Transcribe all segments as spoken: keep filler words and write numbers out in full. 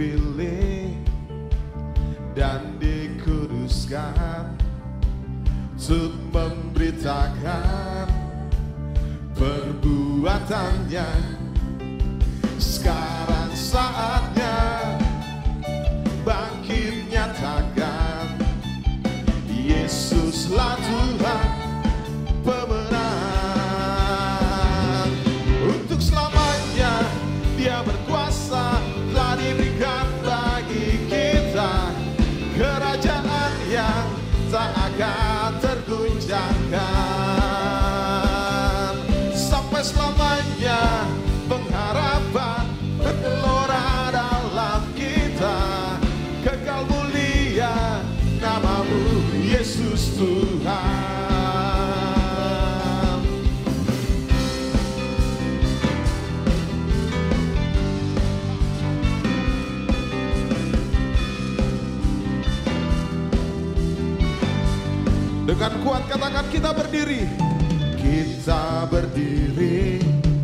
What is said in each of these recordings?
dipilih dan dikuduskan untuk memberitakan perbuatannya. Sekarang saatnya bangkit nyatakan Yesuslah Tuhan pemenang. Untuk selamanya Dia berkuasa, telah diberikan bagi kita kerajaan yang tak akan terguncangkan. Sampai selamanya pengharapan bergelora dalam kita, kekal mulia namamu Yesus Tuhan. Dengan kuat katakan kita berdiri. Kita berdiri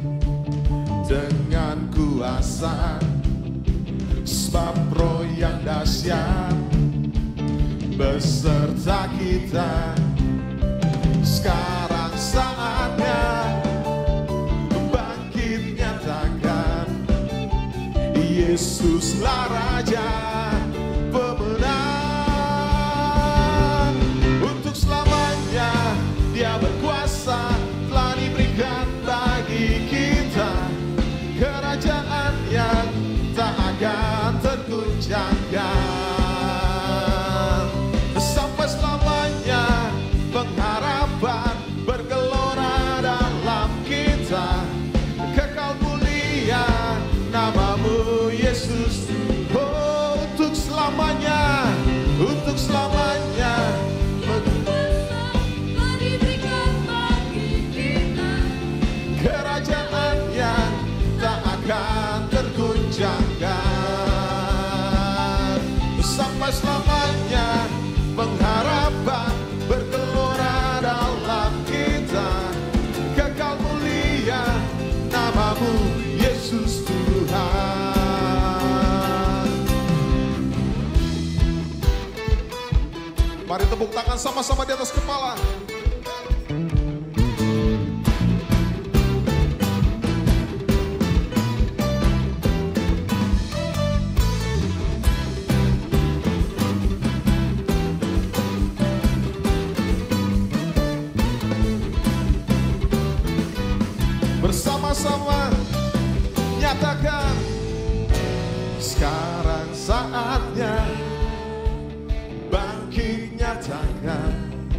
dengan kuasa, sebab Roh yang dahsyat beserta kita. Sekarang saatnya bangkit nyatakan Yesuslah Raja pemenang. Untuk selamanya Dia berkuasa, telah diberikan bagi kita kerajaan yang tak akan terguncangkan. Sampai selamanya pengharapan bergelora dalam kita, kekal mulia namamu Yesus. Oh, untuk selamanya, untuk selamanya kerajaan yang tak akan terguncangkan. Sampai selamanya pengharapan bergelora dalam kita, kekal mulia namamu Yesus Tuhan. Mari tepuk tangan sama-sama di atas kepala. Bersama-sama nyatakan, sekarang saatnya bangkit nyatakan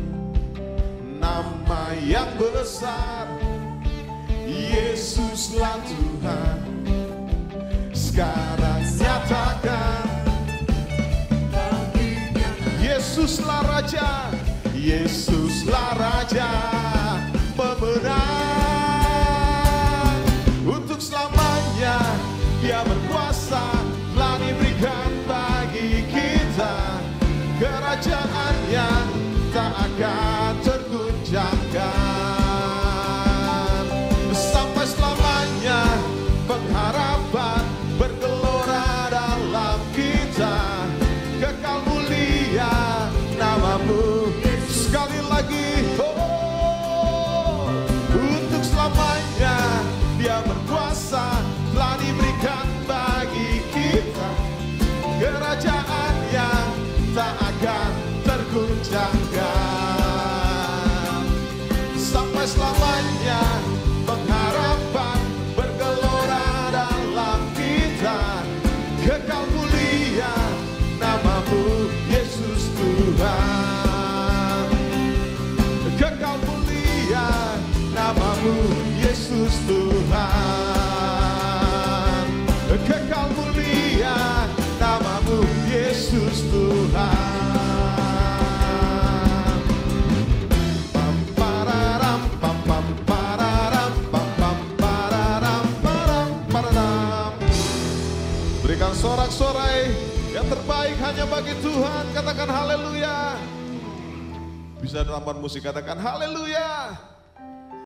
nama yang besar, Yesuslah Tuhan. Sekarang nyatakan Yesuslah Raja, Yesuslah Raja pemenang. Untuk selamanya Dia berkuasa, telah diberikan bagi kita kerajaan yang tak akan terguncangkan. Sampai selamanya pengharapan bergelora dalam kita, kekal mulia namamu. Sekali lagi, oh, untuk selamanya Dia berkuasa, telah diberikan bagi kita kerajaan yang tak akan terguncangkan. Sampai selamanya pengharapan bergelora dalam kita, kekal mulia namamu Yesus Tuhan. Kekal mulia namamu Yesus Tuhan. Kekal mulia namamu Yesus Tuhan. Pam pararam pam pam pararam pam pam pararam param pararam. Berikan sorak-sorai yang terbaik hanya bagi Tuhan. Katakan haleluya. Bisa dalam musik katakan haleluya.